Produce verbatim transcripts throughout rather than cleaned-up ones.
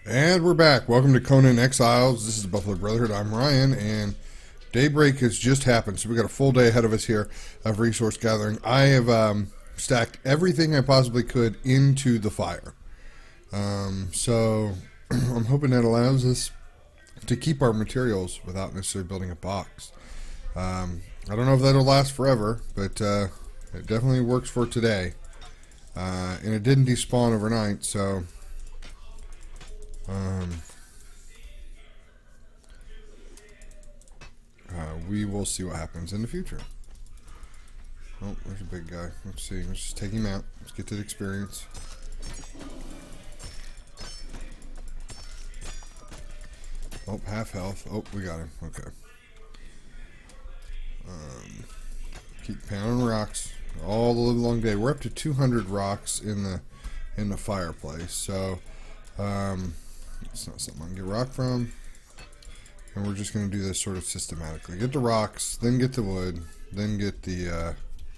And we're back. Welcome to Conan Exiles. This is the Buffalo Brotherhood. I'm Ryan, and daybreak has just happened, so we got a full day ahead of us here of resource gathering. I have um, stacked everything I possibly could into the fire. Um, so I'm hoping that allows us to keep our materials without necessarily building a box. Um, I don't know if that'll last forever, but uh, it definitely works for today. Uh, and it didn't despawn overnight, so... Um, uh, we will see what happens in the future. Oh, there's a big guy. Let's see. Let's just take him out. Let's get to the experience. Oh, half health. Oh, we got him. Okay. Um, keep pounding rocks all the live long day. We're up to two hundred rocks in the in the fireplace. So, um. It's not something I can get rock from. And we're just going to do this sort of systematically. Get the rocks, then get the wood, then get the, uh,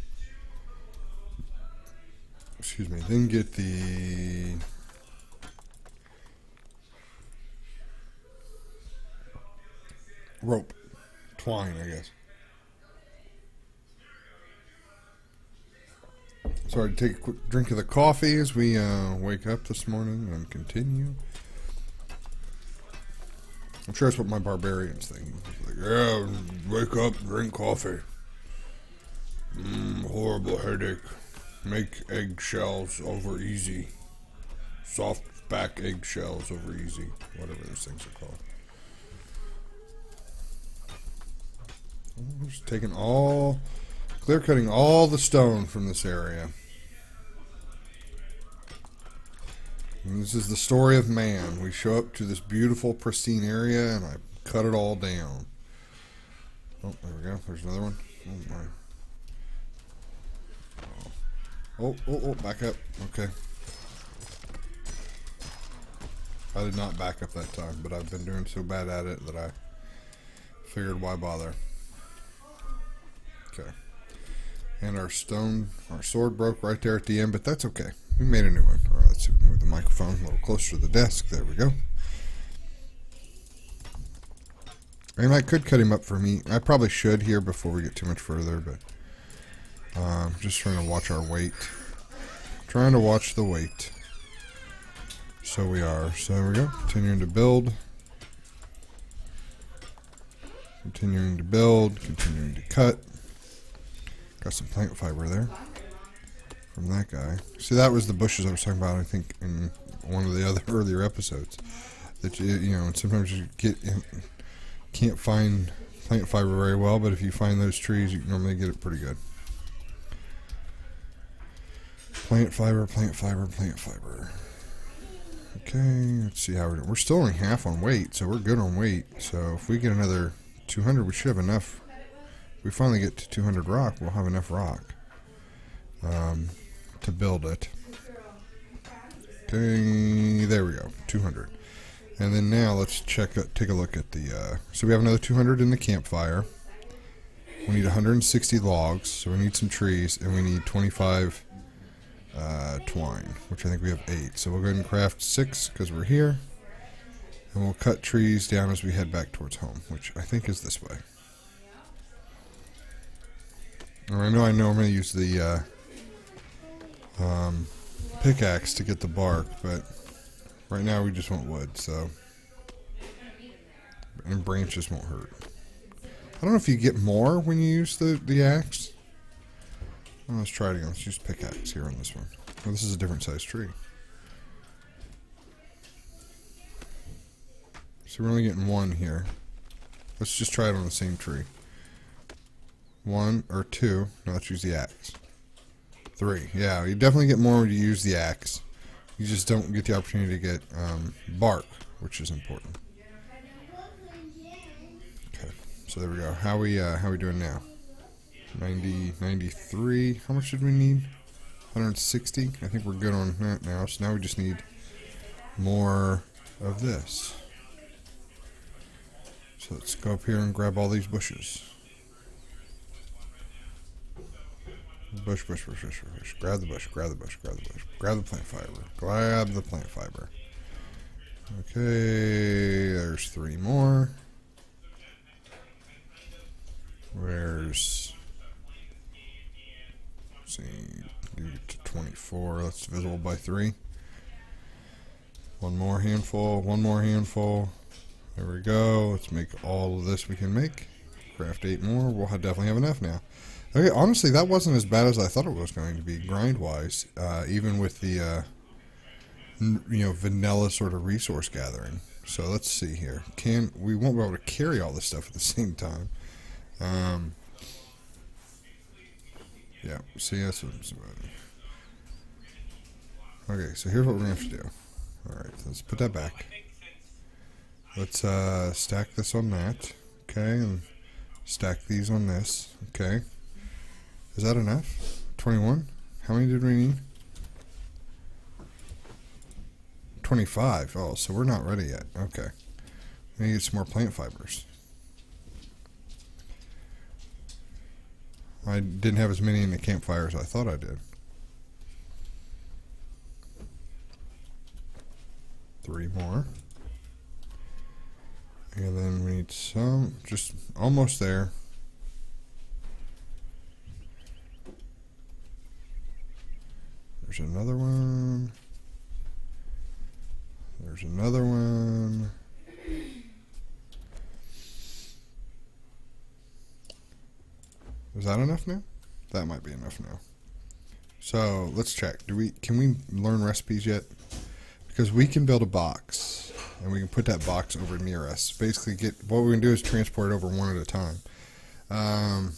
excuse me, then get the rope. Twine, I guess. So I take a quick drink of the coffee as we uh, wake up this morning and continue. I'm sure that's what my barbarian's thinking. Like, yeah, wake up, drink coffee. Mmm, horrible headache. Make eggshells over easy. Soft back eggshells over easy. Whatever those things are called. I'm just taking all, clear cutting all the stone from this area. And this is the story of man. We show up to this beautiful, pristine area, and I cut it all down. Oh, there we go. There's another one. Oh, my. Oh, oh, oh, back up. Okay. I did not back up that time, but I've been doing so bad at it that I figured why bother. Okay. And our stone, our sword broke right there at the end, but that's okay. We made a new one. All right, let's see if we can move the microphone a little closer to the desk. There we go. And I could cut him up for meat. I probably should here before we get too much further, but I'm um, just trying to watch our weight. Trying to watch the weight. So we are. So there we go. Continuing to build. Continuing to build. Continuing to cut. Got some plant fiber there. From that guy. See, that was the bushes I was talking about, I think, in one of the other earlier episodes. That you, you know, sometimes you get in, can't find plant fiber very well, but if you find those trees, you can normally get it pretty good. Plant fiber, plant fiber, plant fiber. Okay, let's see how we're doing. We're still only half on weight, so we're good on weight. So if we get another two hundred, we should have enough. If we finally get to two hundred rock, we'll have enough rock. Um... to build it. Okay, there we go, two hundred. And then now let's check, take a look at the, uh, so we have another two hundred in the campfire. We need one hundred sixty logs, so we need some trees, and we need twenty-five uh, twine, which I think we have eight. So we'll go ahead and craft six, because we're here. And we'll cut trees down as we head back towards home, which I think is this way. Or I know I normally use the, uh, Um, pickaxe to get the bark, but right now we just want wood, so, and branches won't hurt. I don't know if you get more when you use the, the axe. Well, let's try it again. Let's use pickaxe here on this one. Well, this is a different size tree. So we're only getting one here. Let's just try it on the same tree. One or two. Now let's use the axe. Three. Yeah, you definitely get more when you use the axe. You just don't get the opportunity to get um, bark, which is important. Okay, so there we go. How we uh, how we doing now? ninety, ninety-three. How much did we need? one hundred sixty. I think we're good on that now. So now we just need more of this. So let's go up here and grab all these bushes. Bush, bush, bush, bush, bush. Grab the bush, grab the bush, grab the bush. Grab the plant fiber. Grab the plant fiber. Okay, there's three more. Where's, let's see, get to twenty-four. That's divisible by three. One more handful, one more handful. There we go. Let's make all of this we can make. Craft eight more. We'll have definitely have enough now. Okay, honestly, that wasn't as bad as I thought it was going to be, grind-wise, uh, even with the, uh, you know, vanilla sort of resource gathering. So let's see here. Can we won't be able to carry all this stuff at the same time. Um, yeah, see, that's what I'm about. Okay, so here's what we're going to have to do. Alright, let's put that back. Let's uh, stack this on that. Okay, and stack these on this. Okay. Is that enough? twenty-one? How many did we need? twenty-five. Oh, so we're not ready yet. Okay. We need to get some more plant fibers. I didn't have as many in the campfire as I thought I did. Three more. And then we need some, just almost there. There's another one. There's another one. Is that enough now? That might be enough now. So let's check. Do we can we learn recipes yet? Because we can build a box and we can put that box over near us. Basically, get what we can do is transport it over one at a time. Um,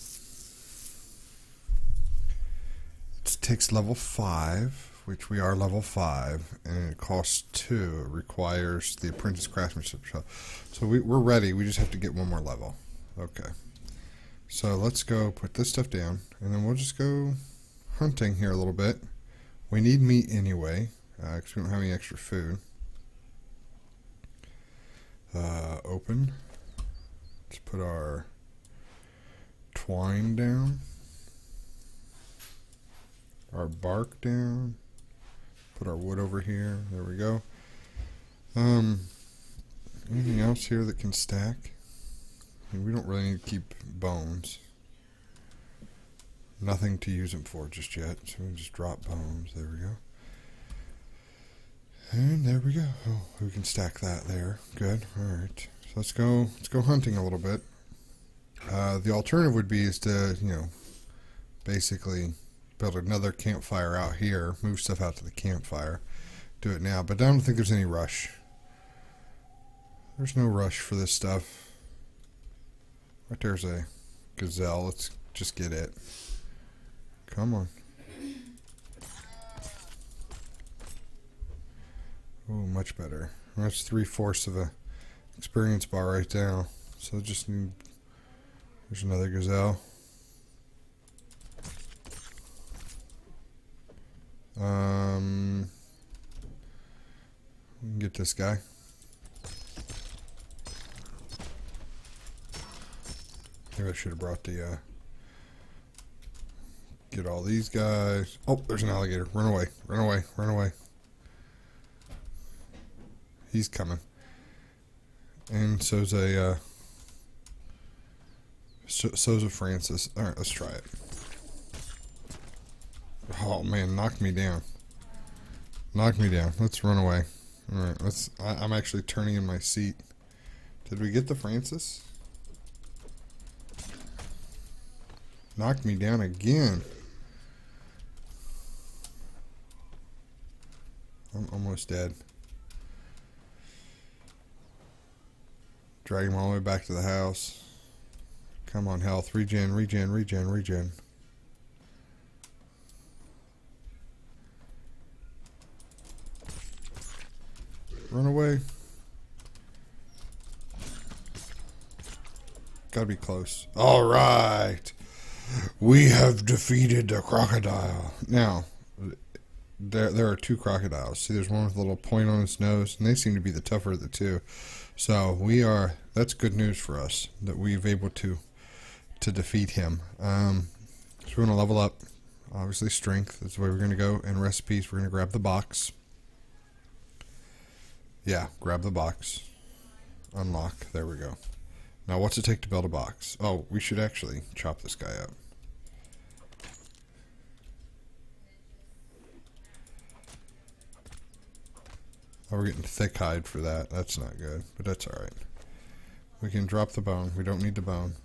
it takes level five, which we are level five, and it costs two. It requires the apprentice craftsmanship. So we, we're ready. We just have to get one more level. Okay. So let's go put this stuff down, and then we'll just go hunting here a little bit. We need meat anyway, because uh, we don't have any extra food. Uh, open. Let's put our twine down. Our bark down. Put our wood over here. There we go. Um, anything else here that can stack? I mean, we don't really need to keep bones. Nothing to use them for just yet. So we can just drop bones. There we go. And there we go. Oh, we can stack that there. Good. All right. So let's go. Let's go hunting a little bit. Uh, the alternative would be is to, you know, basically build another campfire out here. Move stuff out to the campfire. Do it now. But I don't think there's any rush. There's no rush for this stuff. Right there's a gazelle. Let's just get it. Come on. Oh, much better. That's three-fourths of a experience bar right now. So just need... There's another gazelle. Um... We can get this guy. Maybe I should have brought the, uh... get all these guys. Oh, there's an alligator. Run away. Run away. Run away. He's coming. And so's a, uh... So, so's a Francis. Alright, let's try it. Oh, man, knocked me down. Knocked me down. Let's run away. Alright, let's... I, I'm actually turning in my seat. Did we get the Francis? Knocked me down again. I'm almost dead. Drag him all the way back to the house. Come on, health. Regen, regen, regen, regen. Run away. Gotta be close. Alright. We have defeated the crocodile. Now, there there are two crocodiles. See, there's one with a little point on its nose, and they seem to be the tougher of the two. So we are, that's good news for us, that we've able to to defeat him. Um, so we're going to level up. Obviously strength, that's the way we're going to go. And recipes, we're going to grab the box. Yeah, grab the box. Unlock. There we go. Now, what's it take to build a box? Oh, we should actually chop this guy up. Oh, we're getting thick hide for that. That's not good, but that's alright. We can drop the bone. We don't need the bone.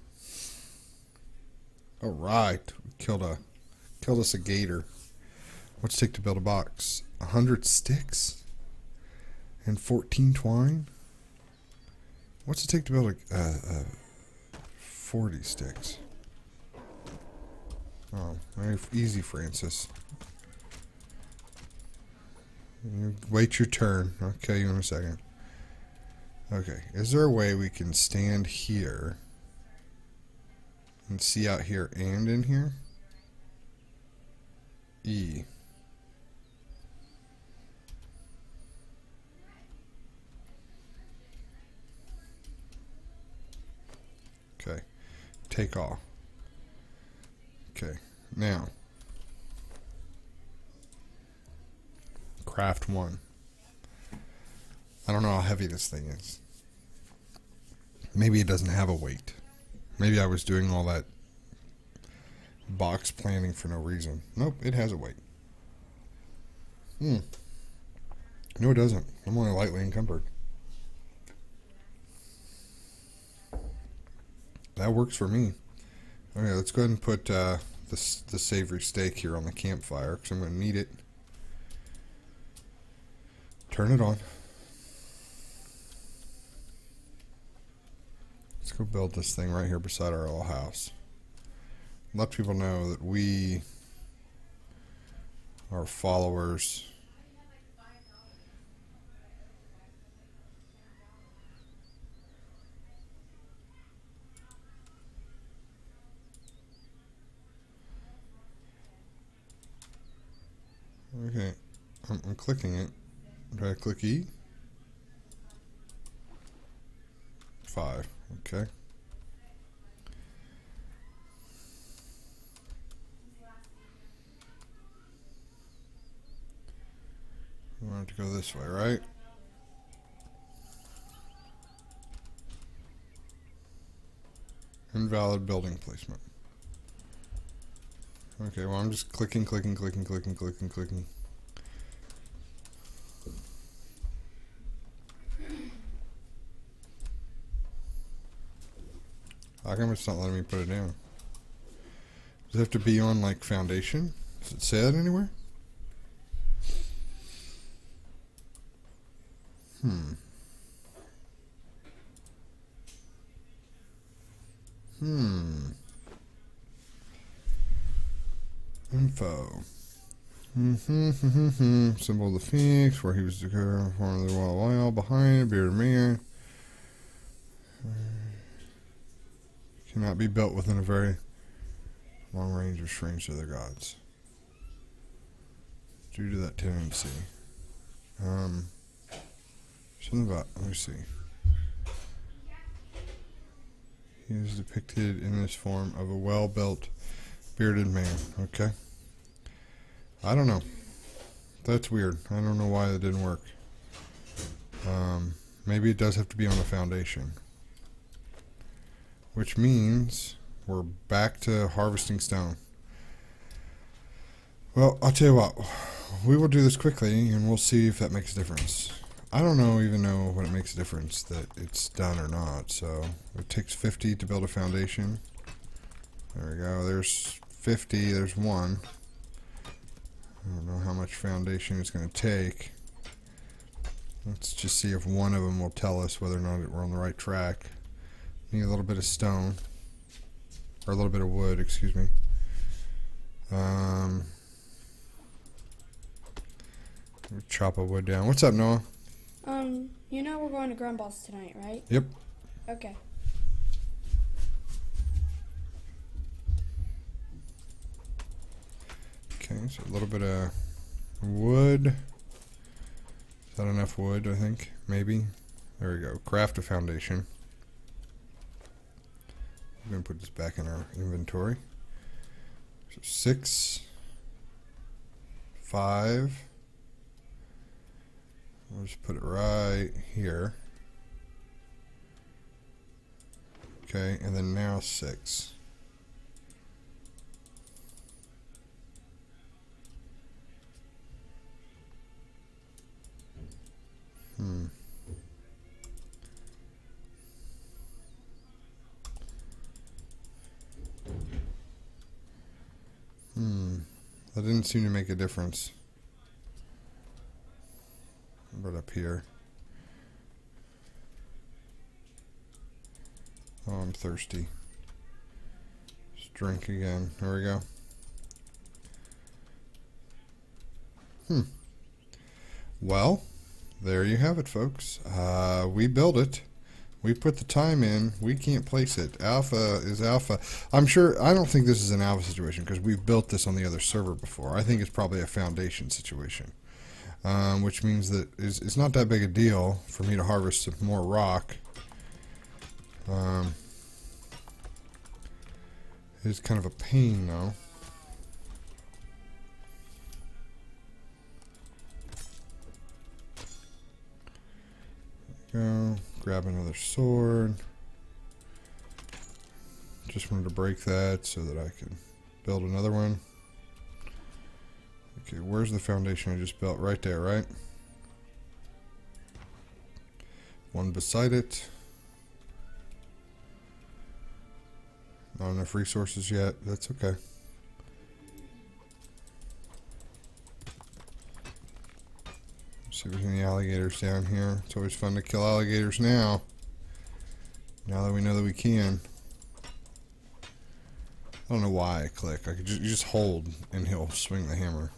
Alright. We killed a killed us a gator. What's it take to build a box? A hundred sticks? And fourteen twine? What's it take to build a, uh, uh, forty sticks? Oh, very easy, Francis. You wait your turn. I'll kill you in a second. Okay, is there a way we can stand here and see out here and in here? E. Okay, take off. Okay, now craft one. I don't know how heavy this thing is. Maybe it doesn't have a weight. Maybe I was doing all that box planning for no reason. Nope, it has a weight. Hmm. No, it doesn't. I'm only lightly encumbered. That works for me. Okay, let's go ahead and put uh, the, the savory steak here on the campfire because I'm going to need it. Turn it on. Let's go build this thing right here beside our little house. Let people know that we are followers. Okay, I'm, I'm clicking it. Do I click E? Five. Okay. We want it to go this way, right? Invalid building placement. Okay, well, I'm just clicking, clicking, clicking, clicking, clicking, clicking. How come it's not letting me put it down? Does it have to be on, like, foundation? Does it say that anywhere? Hmm. Hmm. Info. Mm-hmm, mm-hmm, symbol of the Phoenix, where he was the form of the wild while behind a bearded man. Cannot be built within a very long range of strange to their gods. Due to that tendency. Um, something about, let me see. He is depicted in this form of a well-built, bearded man. Okay. I don't know. That's weird. I don't know why that didn't work. Um, maybe it does have to be on the foundation. Which means we're back to harvesting stone. Well, I'll tell you what. We will do this quickly, and we'll see if that makes a difference. I don't know even know when it makes a difference that it's done or not. So it takes fifty to build a foundation. There we go. There's fifty. There's one. I don't know how much foundation it's going to take. Let's just see if one of them will tell us whether or not we're on the right track. Need a little bit of stone. Or a little bit of wood, excuse me. Um, chop a wood down. What's up, Noah? Um, you know we're going to Grumballs tonight, right? Yep. Okay. Okay, so a little bit of wood. Is that enough wood, I think? Maybe. There we go. Craft a foundation. I'm going to put this back in our inventory. So six, five, We'll just put it right here. Okay, and then now six. Hmm. Hmm. That didn't seem to make a difference. What about up here? Oh, I'm thirsty. Just drink again. There we go. Hmm. Well, there you have it, folks. Uh, we built it. We put the time in. We can't place it. Alpha is alpha. I'm sure, I don't think this is an alpha situation because we've built this on the other server before. I think it's probably a foundation situation. Um, which means that it's, it's not that big a deal for me to harvest some more rock. Um, it's kind of a pain, though. Go. Grab another sword. Just wanted to break that so that I can build another one. Okay, where's the foundation I just built? Right there, right? One beside it. Not enough resources yet. That's okay. See if we can the alligators down here. It's always fun to kill alligators now. Now that we know that we can. I don't know why I click. I could just, you just hold and he'll swing the hammer.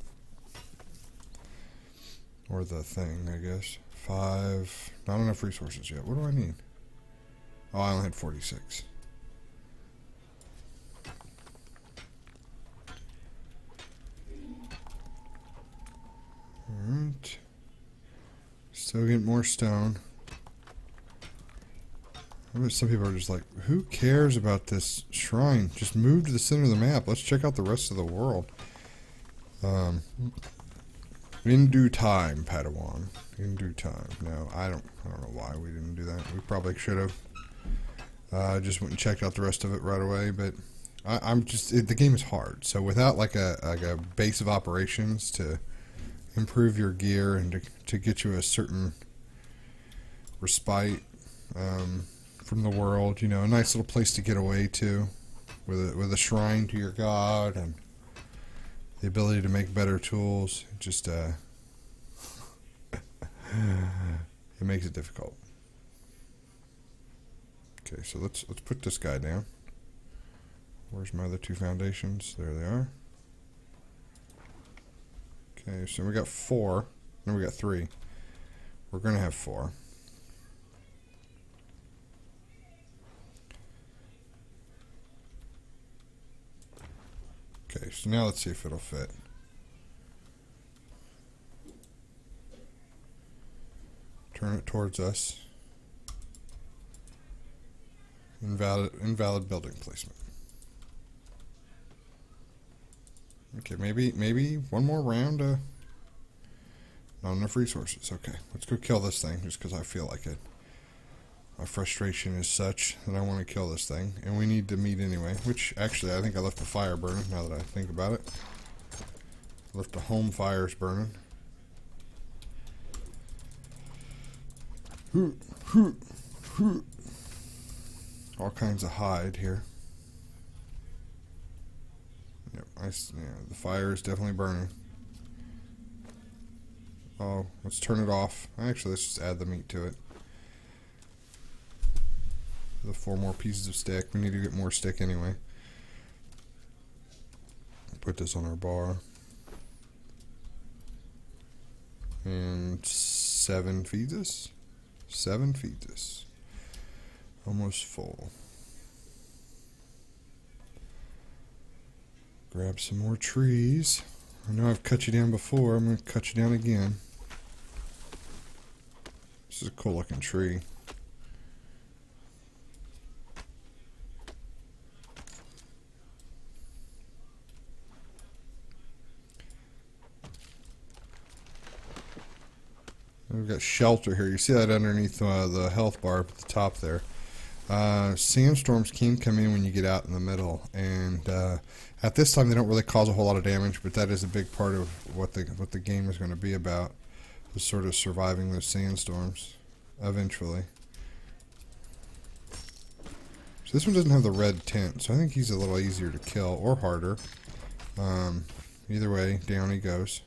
Or the thing, I guess. Five. Not enough resources yet. What do I need? Oh, I only had forty-six. Alright. Still getting more stone. I bet some people are just like, who cares about this shrine? Just move to the center of the map. Let's check out the rest of the world. Um, in due time, Padawan. In due time. No, I don't. I don't know why we didn't do that. We probably should have. Uh, just went and checked out the rest of it right away. But I, I'm just it, the game is hard. So without like a like a base of operations to improve your gear and to to get you a certain respite. Um, from the world, you know, a nice little place to get away to, with a, with a shrine to your god and the ability to make better tools. It just, uh, it makes it difficult. Okay, so let's let's put this guy down. Where's my other two foundations? There they are. Okay, so we got four. No, we got three. We're gonna have four. Okay, so now let's see if it'll fit. Turn it towards us. Invalid, invalid building placement. Okay, maybe, maybe one more round. Uh, not enough resources. Okay, let's go kill this thing just because I feel like it. My frustration is such that I want to kill this thing. And we need the meat anyway. Which, actually, I think I left the fire burning now that I think about it. Left the home fires burning. All kinds of hide here. Yep, I, yeah, the fire is definitely burning. Oh, let's turn it off. Actually, let's just add the meat to it. The four more pieces of stick. We need to get more stick anyway. Put this on our bar. And seven feeds us. Seven feeds us. Almost full. Grab some more trees. I know I've cut you down before. I'm going to cut you down again. This is a cool looking tree. shelter here. You see that underneath uh, the health bar up at the top there. Uh, sandstorms can come in when you get out in the middle, and uh, at this time they don't really cause a whole lot of damage, but that is a big part of what the what the game is going to be about, is sort of surviving those sandstorms eventually. So this one doesn't have the red tint, so I think he's a little easier to kill, or harder. Um, either way, down he goes.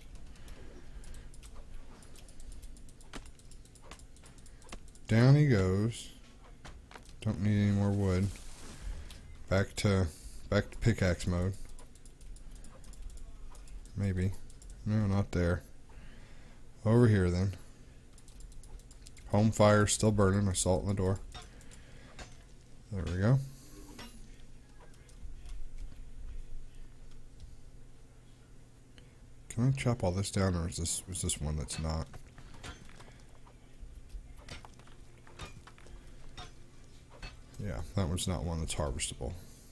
Down he goes. Don't need any more wood. Back to back to pickaxe mode. Maybe. No, not there. Over here then. Home fire still burning. I saw it in the door. There we go. Can I chop all this down, or is this is this one that's not? Yeah, that one's not one that's harvestable.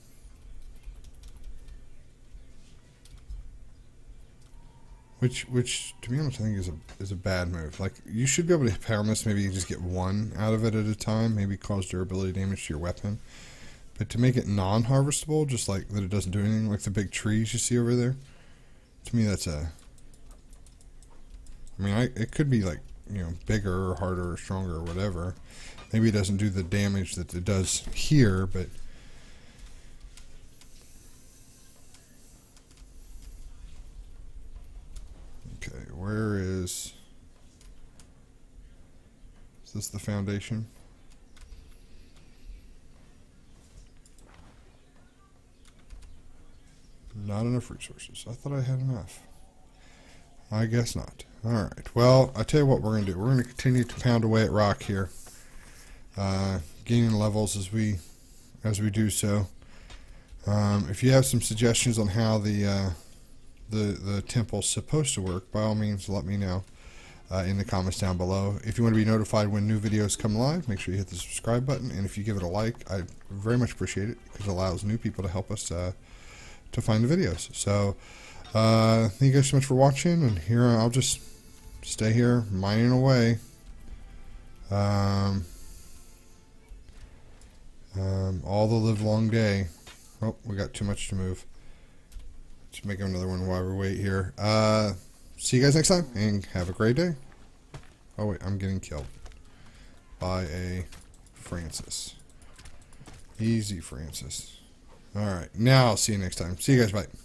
Which, which, to be honest, I think is a is a bad move. Like, you should be able to pound this. Maybe you just get one out of it at a time. Maybe cause durability damage to your weapon. But to make it non-harvestable, just like that, it doesn't do anything. Like the big trees you see over there. To me, that's a. I mean, I, it could be like, you know, bigger or harder or stronger or whatever. Maybe it doesn't do the damage that it does here, but okay, where is is this the foundation? Not enough resources. I thought I had enough. I guess not. Alright, well, I tell you what we're going to do. We're going to continue to pound away at rock here. Uh, gaining levels as we as we do so. Um, if you have some suggestions on how the uh, the the temple's supposed to work, by all means let me know uh, in the comments down below. If you want to be notified when new videos come live, make sure you hit the subscribe button, and if you give it a like, I very much appreciate it, because it allows new people to help us uh, to find the videos. So uh, thank you guys so much for watching, and here I'll just stay here mining away. Um, Um, all the live long day. Oh, we got too much to move. Let's make another one while we wait here. Uh, see you guys next time, and have a great day. Oh wait, I'm getting killed by a Francis. Easy, Francis. Alright, now I'll see you next time. See you guys, bye.